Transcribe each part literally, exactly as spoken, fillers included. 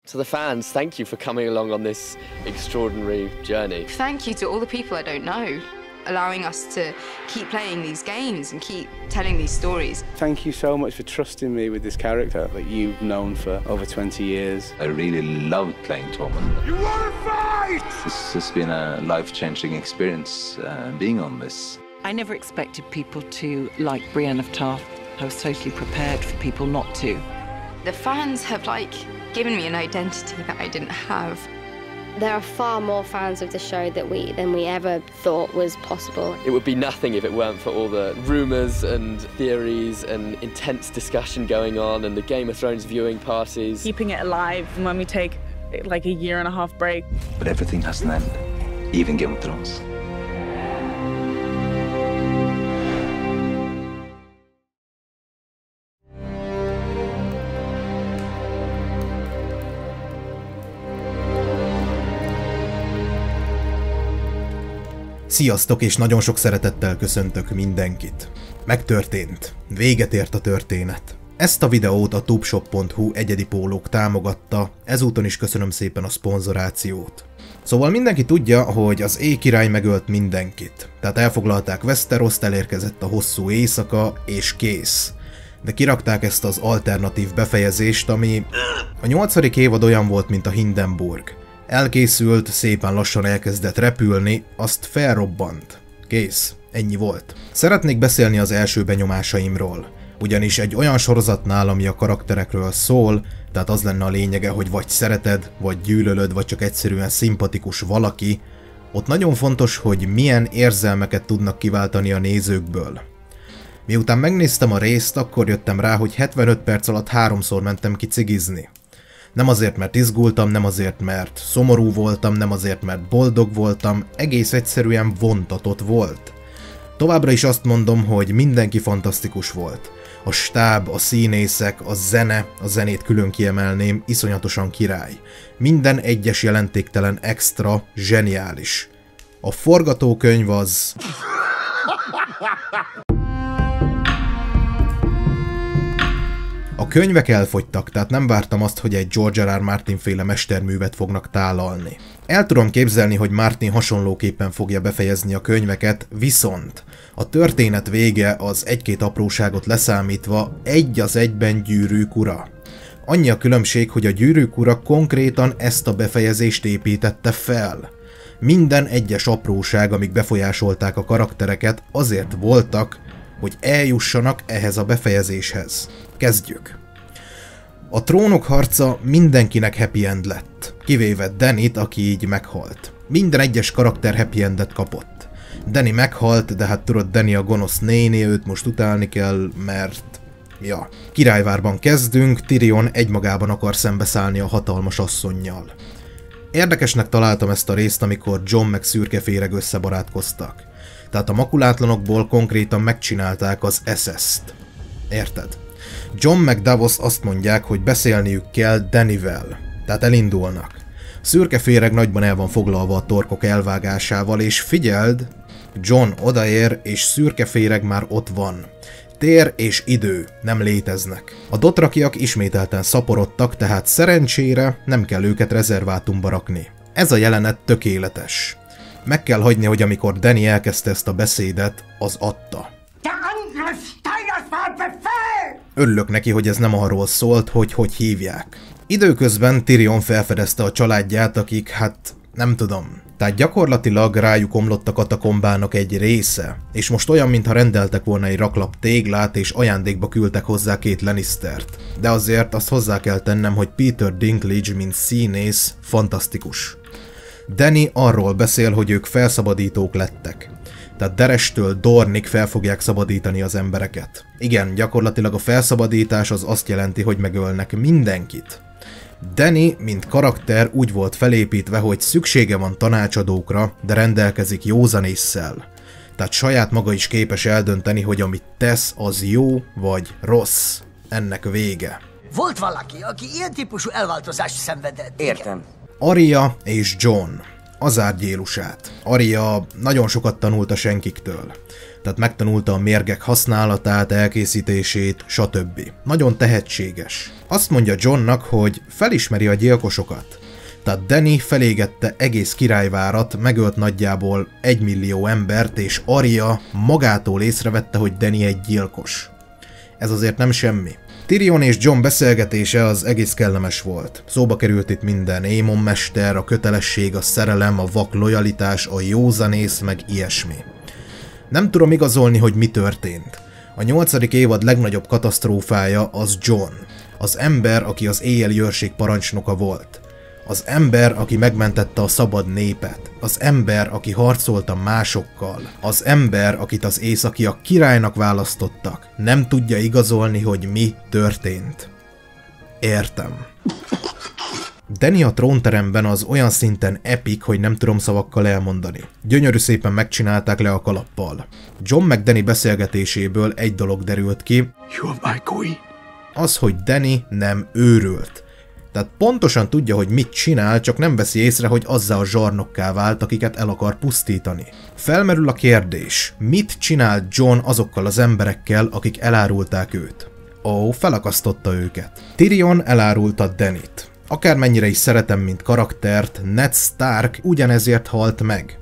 To the fans, thank you for coming along on this extraordinary journey. Thank you to all the people I don't know, allowing us to keep playing these games and keep telling these stories. Thank you so much for trusting me with this character that you've known for over twenty years. I really loved playing Tormund. You wanna fight? This has been a life-changing experience uh, being on this. I never expected people to like Brienne of Tarth. I was totally prepared for people not to. The fans have, like, given me an identity that I didn't have. There are far more fans of the show that we than we ever thought was possible. It would be nothing if it weren't for all the rumours and theories and intense discussion going on and the Game of Thrones viewing parties. Keeping it alive when we take like a year and a half break. But everything has an end, even Game of Thrones. Sziasztok, és nagyon sok szeretettel köszöntök mindenkit. Megtörtént. Véget ért a történet. Ezt a videót a tubeshop pont hu egyedi pólók támogatta, ezúton is köszönöm szépen a szponzorációt. Szóval mindenki tudja, hogy az éjkirály megölt mindenkit. Tehát elfoglalták Westeroszt, elérkezett a hosszú éjszaka, és kész. De kirakták ezt az alternatív befejezést, ami a nyolcadik évad olyan volt, mint a Hindenburg. Elkészült, szépen lassan elkezdett repülni, azt felrobbant. Kész. Ennyi volt. Szeretnék beszélni az első benyomásaimról. Ugyanis egy olyan sorozatnál, ami a karakterekről szól, tehát az lenne a lényege, hogy vagy szereted, vagy gyűlölöd, vagy csak egyszerűen szimpatikus valaki, ott nagyon fontos, hogy milyen érzelmeket tudnak kiváltani a nézőkből. Miután megnéztem a részt, akkor jöttem rá, hogy hetvenöt perc alatt háromszor mentem ki cigizni. Nem azért, mert izgultam, nem azért, mert szomorú voltam, nem azért, mert boldog voltam, egész egyszerűen vontatott volt. Továbbra is azt mondom, hogy mindenki fantasztikus volt. A stáb, a színészek, a zene, a zenét külön kiemelném, iszonyatosan király. Minden egyes jelentéktelen extra zseniális. A forgatókönyv az... A könyvek elfogytak, tehát nem vártam azt, hogy egy George R. R. Martin féle mesterművet fognak tálalni. El tudom képzelni, hogy Martin hasonlóképpen fogja befejezni a könyveket, viszont a történet vége az egy-két apróságot leszámítva egy az egyben Gyűrűk ura. Annyi a különbség, hogy a Gyűrűk ura konkrétan ezt a befejezést építette fel. Minden egyes apróság, amik befolyásolták a karaktereket, azért voltak, hogy eljussanak ehhez a befejezéshez. Kezdjük. A trónok harca mindenkinek happy end lett, kivéve Danyt, aki így meghalt. Minden egyes karakter happy endet kapott. Dany meghalt, de hát tudod, Dany a gonosz néni, őt most utálni kell, mert... Ja. Királyvárban kezdünk, Tyrion egymagában akar szembeszállni a hatalmas asszonnyal. Érdekesnek találtam ezt a részt, amikor Jon meg Szürkeféreg összebarátkoztak. Tehát a makulátlanokból konkrétan megcsinálták az es es-t. Érted? Jon meg Davos azt mondják, hogy beszélniük kell Danyvel. Tehát elindulnak. Szürkeféreg nagyban el van foglalva a torkok elvágásával, és figyeld, Jon odaér, és Szürkeféreg már ott van. Tér és idő nem léteznek. A dothrakiak ismételten szaporodtak, tehát szerencsére nem kell őket rezervátumba rakni. Ez a jelenet tökéletes. Meg kell hagyni, hogy amikor Dany elkezdte ezt a beszédet, az adta. Örülök neki, hogy ez nem arról szólt, hogy hogy hívják. Időközben Tyrion felfedezte a családját, akik, hát nem tudom. Tehát gyakorlatilag rájuk omlott a katakombának egy része, és most olyan, mintha rendeltek volna egy raklap téglát, és ajándékba küldtek hozzá két Lannistert. De azért azt hozzá kell tennem, hogy Peter Dinklage, mint színész, fantasztikus. Dany arról beszél, hogy ők felszabadítók lettek. Tehát Derestől Dornig fel fogják szabadítani az embereket. Igen, gyakorlatilag a felszabadítás az azt jelenti, hogy megölnek mindenkit. Dany, mint karakter úgy volt felépítve, hogy szüksége van tanácsadókra, de rendelkezik józanésszel. Tehát saját maga is képes eldönteni, hogy amit tesz, az jó vagy rossz. Ennek vége. Volt valaki, aki ilyen típusú elváltozást szenvedett. Értem. Arya és Jon. Azár gyélusát. Arya nagyon sokat tanult a senkiktől. Tehát megtanulta a mérgek használatát, elkészítését, stb. Nagyon tehetséges. Azt mondja Johnnak, hogy felismeri a gyilkosokat. Tehát Danny felégette egész királyvárat, megölt nagyjából egymillió embert, és Arya magától észrevette, hogy Danny egy gyilkos. Ez azért nem semmi. Tyrion és Jon beszélgetése az egész kellemes volt. Szóba került itt minden, Aemon mester, a kötelesség, a szerelem, a vak lojalitás, a józanész, meg ilyesmi. Nem tudom igazolni, hogy mi történt. A nyolcadik évad legnagyobb katasztrófája az Jon. Az ember, aki az éjjeli őrség parancsnoka volt. Az ember, aki megmentette a szabad népet. Az ember, aki harcolt a másokkal. Az ember, akit az északiak királynak választottak. Nem tudja igazolni, hogy mi történt. Értem. Danny a trónteremben az olyan szinten epik, hogy nem tudom szavakkal elmondani. Gyönyörű szépen megcsinálták le a kalappal. Jon meg Danny beszélgetéséből egy dolog derült ki. You are my queen. Az, hogy Danny nem őrült. Tehát pontosan tudja, hogy mit csinál, csak nem veszi észre, hogy azzá a zsarnokká vált, akiket el akar pusztítani. Felmerül a kérdés, mit csinált Jon azokkal az emberekkel, akik elárulták őt? Ó, felakasztotta őket. Tyrion elárulta Dannyt. Akármennyire is szeretem, mint karaktert, Ned Stark ugyanezért halt meg.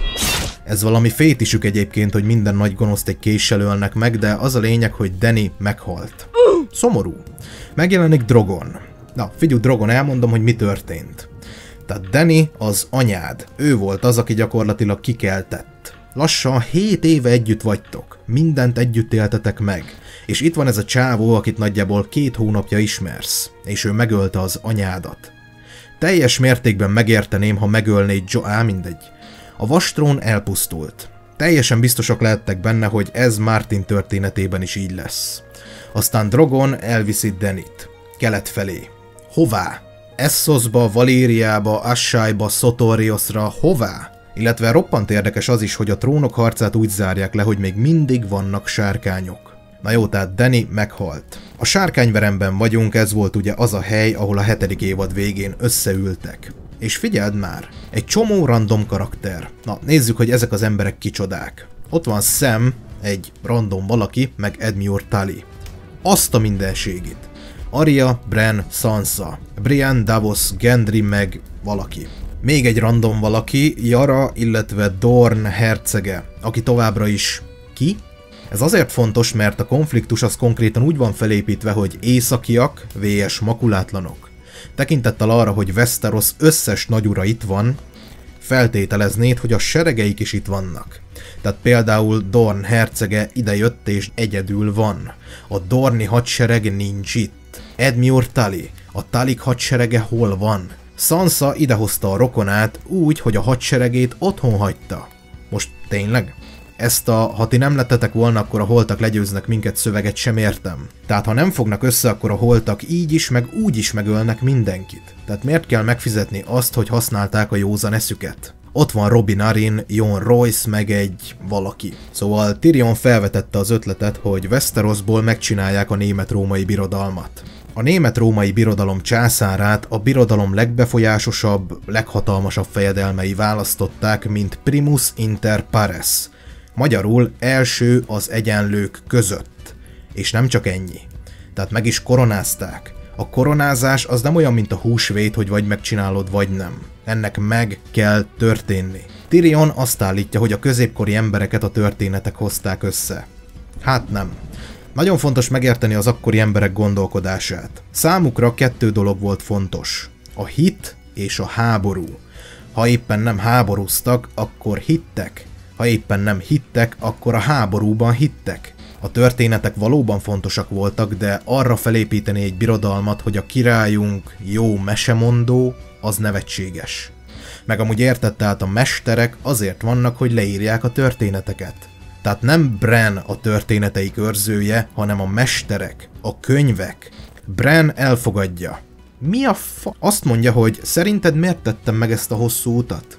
Ez valami fétisük egyébként, hogy minden nagy gonoszt egy késsel ölnek meg, de az a lényeg, hogy Danny meghalt. Szomorú. Megjelenik Drogon. Na, figyelj, Drogon, elmondom, hogy mi történt. Tehát Danny az anyád. Ő volt az, aki gyakorlatilag kikeltett. Lassan hét éve együtt vagytok. Mindent együtt éltetek meg. És itt van ez a csávó, akit nagyjából két hónapja ismersz. És ő megölte az anyádat. Teljes mértékben megérteném, ha megölnéd Jo... Á, mindegy. A vastrón elpusztult. Teljesen biztosak lehettek benne, hogy ez Martin történetében is így lesz. Aztán Drogon elviszi Dannyt. Kelet felé. Hová? Essosba, Valériába, Assályba, Sotoriosra, hová? Illetve roppant érdekes az is, hogy a trónok harcát úgy zárják le, hogy még mindig vannak sárkányok. Na jó, tehát Danny meghalt. A sárkányveremben vagyunk, ez volt ugye az a hely, ahol a hetedik évad végén összeültek. És figyeld már, egy csomó random karakter. Na, nézzük, hogy ezek az emberek kicsodák. Ott van Sam, egy random valaki, meg Edmure Tully. Azt a mindenségit. Arya, Bran, Sansa, Brienne, Davos, Gendry meg valaki. Még egy random valaki, Yara, illetve Dorne hercege, aki továbbra is ki? Ez azért fontos, mert a konfliktus az konkrétan úgy van felépítve, hogy északiak vs makulátlanok. Tekintettel arra, hogy Westeros összes nagyura itt van, feltételeznéd, hogy a seregeik is itt vannak. Tehát például Dorne hercege idejött és egyedül van. A Dorni hadsereg nincs itt. Edmure Tully, a Tullyk hadserege hol van? Sansa idehozta a rokonát úgy, hogy a hadseregét otthon hagyta. Most tényleg? Ezt a ha ti nem lettetek volna, akkor a holtak legyőznek minket szöveget sem értem. Tehát ha nem fognak össze, akkor a holtak így is, meg úgy is megölnek mindenkit. Tehát miért kell megfizetni azt, hogy használták a józan eszüket? Ott van Robin Arryn, Jon Royce, meg egy valaki. Szóval Tyrion felvetette az ötletet, hogy Westerosból megcsinálják a német-római birodalmat. A német-római birodalom császárát a birodalom legbefolyásosabb, leghatalmasabb fejedelmei választották, mint primus inter pares. Magyarul első az egyenlők között. És nem csak ennyi. Tehát meg is koronázták. A koronázás az nem olyan, mint a húsvét, hogy vagy megcsinálod, vagy nem. Ennek meg kell történni. Tyrion azt állítja, hogy a középkori embereket a történetek hozták össze. Hát nem. Nagyon fontos megérteni az akkori emberek gondolkodását. Számukra kettő dolog volt fontos. A hit és a háború. Ha éppen nem háborúztak, akkor hittek. Ha éppen nem hittek, akkor a háborúban hittek. A történetek valóban fontosak voltak, de arra felépíteni egy birodalmat, hogy a királyunk jó mesemondó, az nevetséges. Meg amúgy érted, tehát a mesterek azért vannak, hogy leírják a történeteket. Tehát nem Bran a történeteik őrzője, hanem a mesterek, a könyvek. Bran elfogadja. Mi a fa... Azt mondja, hogy szerinted miért tettem meg ezt a hosszú utat?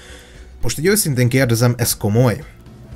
Most így őszintén kérdezem, ez komoly?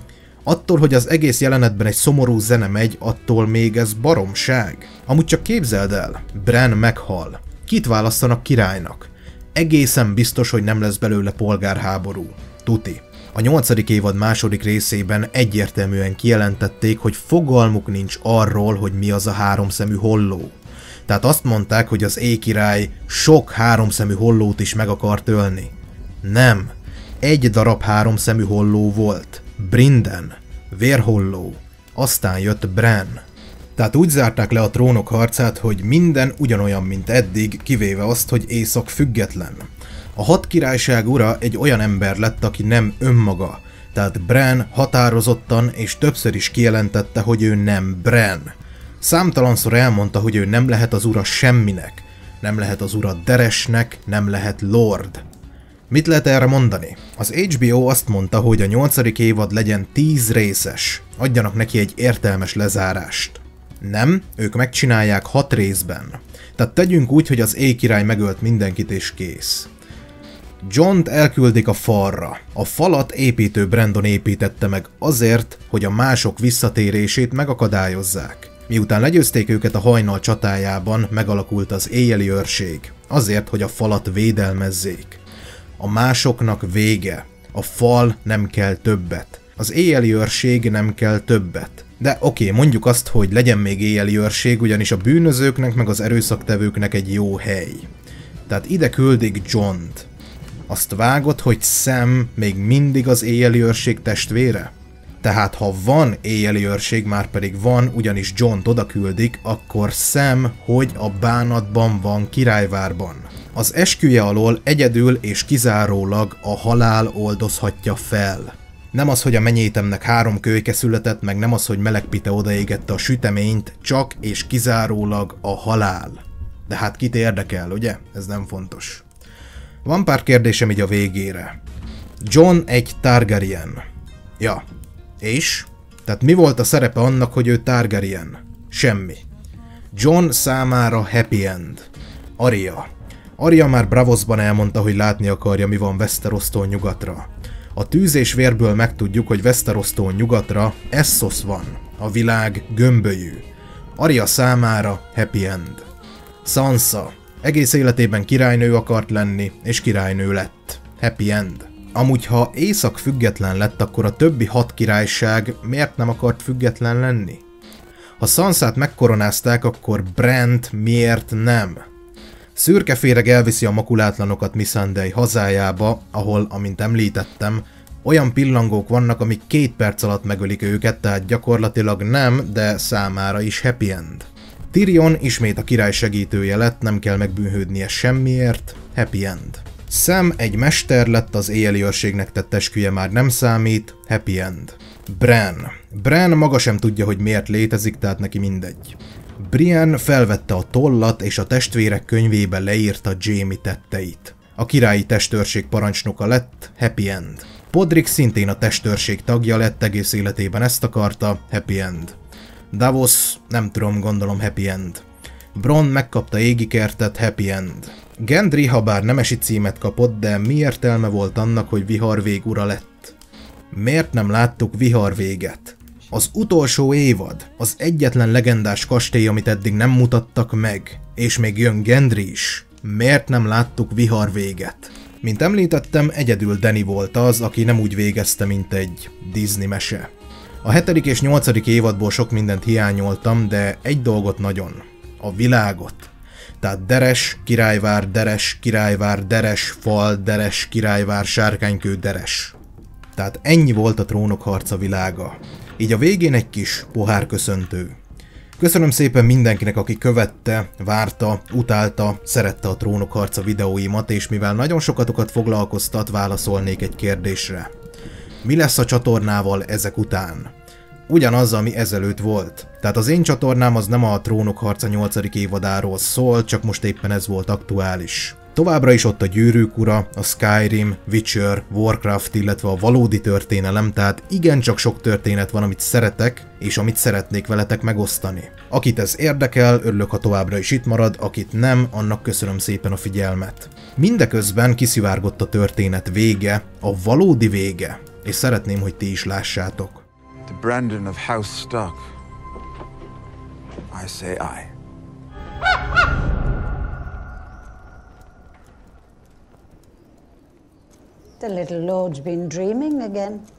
Attól, hogy az egész jelenetben egy szomorú zene megy, attól még ez baromság. Amúgy csak képzeld el, Bran meghal. Kit választanak királynak? Egészen biztos, hogy nem lesz belőle polgárháború. Tuti. A nyolcadik évad második részében egyértelműen kijelentették, hogy fogalmuk nincs arról, hogy mi az a háromszemű holló. Tehát azt mondták, hogy az éjkirály sok háromszemű hollót is meg akart ölni. Nem. Egy darab háromszemű holló volt. Brinden. Vérholló. Aztán jött Bran. Tehát úgy zárták le a Trónok harcát, hogy minden ugyanolyan, mint eddig, kivéve azt, hogy Észak független. A hat királyság ura egy olyan ember lett, aki nem önmaga. Tehát Bran határozottan és többször is kijelentette, hogy ő nem Bran. Számtalanszor elmondta, hogy ő nem lehet az ura semminek. Nem lehet az ura Deresnek, nem lehet Lord. Mit lehet erre mondani? Az há bé o azt mondta, hogy a nyolcadik évad legyen tíz részes. Adjanak neki egy értelmes lezárást. Nem, ők megcsinálják hat részben. Tehát tegyünk úgy, hogy az éjkirály megölt mindenkit és kész. Jont elküldik a falra. A falat építő Brandon építette meg azért, hogy a mások visszatérését megakadályozzák. Miután legyőzték őket a hajnal csatájában, megalakult az éjjeli őrség. Azért, hogy a falat védelmezzék. A másoknak vége. A fal nem kell többet. Az éjjeli őrség nem kell többet. De oké, okay, mondjuk azt, hogy legyen még éjjeli őrség, ugyanis a bűnözőknek meg az erőszaktevőknek egy jó hely. Tehát ide küldik Jont. Azt vágod, hogy Sam még mindig az éjjeli őrség testvére? Tehát ha van éjjeli őrség, már pedig van, ugyanis Jont oda küldik, akkor Sam hogy a bánatban van Királyvárban. Az esküje alól egyedül és kizárólag a halál oldozhatja fel. Nem az, hogy a menyétemnek három kölyke született, meg nem az, hogy Melegpite odaégette a süteményt, csak és kizárólag a halál. De hát kit érdekel, ugye? Ez nem fontos. Van pár kérdésem így a végére. Jon egy Targaryen. Ja. És? Tehát mi volt a szerepe annak, hogy ő Targaryen? Semmi. Jon számára happy end. Arya. Arya már Bravosban elmondta, hogy látni akarja, mi van Westerostól nyugatra. A tűz és vérből megtudjuk, hogy Westerostól nyugatra Essos van. A világ gömbölyű. Arya számára happy end. Sansa. Egész életében királynő akart lenni, és királynő lett. Happy end. Amúgy, ha Észak független lett, akkor a többi hat királyság miért nem akart független lenni? Ha Sansát megkoronázták, akkor Brant miért nem? Szürke féreg elviszi a makulátlanokat Missandei hazájába, ahol, amint említettem, olyan pillangók vannak, amik két perc alatt megölik őket, tehát gyakorlatilag nem, de számára is happy end. Tyrion ismét a király segítője lett, nem kell megbűnhődnie semmiért, happy end. Sam egy mester lett, az éjjeli őrségnek tett esküje már nem számít, happy end. Bran. Bran maga sem tudja, hogy miért létezik, tehát neki mindegy. Brienne felvette a tollat, és a testvérek könyvébe leírta Jaime tetteit. A királyi testőrség parancsnoka lett, happy end. Podrick szintén a testőrség tagja lett, egész életében ezt akarta, happy end. Davos, nem tudom, gondolom happy end. Bronn megkapta égikertet, happy end. Gendry, ha bár nemesi címet kapott, de mi értelme volt annak, hogy Viharvég ura lett? Miért nem láttuk Viharvéget? Az utolsó évad, az egyetlen legendás kastély, amit eddig nem mutattak meg, és még jön Gendry is. Miért nem láttuk Viharvéget? Mint említettem, egyedül Dany volt az, aki nem úgy végezte, mint egy Disney mese. A hetedik és nyolcadik évadból sok mindent hiányoltam, de egy dolgot nagyon. A világot. Tehát Deres, Királyvár, Deres, Királyvár, Deres, fal, Deres, Királyvár, sárkánykő, Deres. Tehát ennyi volt a Trónok harca világa. Így a végén egy kis pohárköszöntő. Köszönöm szépen mindenkinek, aki követte, várta, utálta, szerette a Trónok harca videóimat, és mivel nagyon sokatokat foglalkoztat, válaszolnék egy kérdésre. Mi lesz a csatornával ezek után? Ugyanaz, ami ezelőtt volt. Tehát az én csatornám az nem a Trónok harca nyolcadik évadáról szól, csak most éppen ez volt aktuális. Továbbra is ott a Gyűrűk ura, a Skyrim, Witcher, Warcraft, illetve a valódi történelem, tehát igencsak sok történet van, amit szeretek, és amit szeretnék veletek megosztani. Akit ez érdekel, örülök, ha továbbra is itt marad, akit nem, annak köszönöm szépen a figyelmet. Mindeközben kiszivárgott a történet vége, a valódi vége, és szeretném, hogy ti is lássátok. The Brandon of House Stark. I say aye. The little lord's been dreaming again.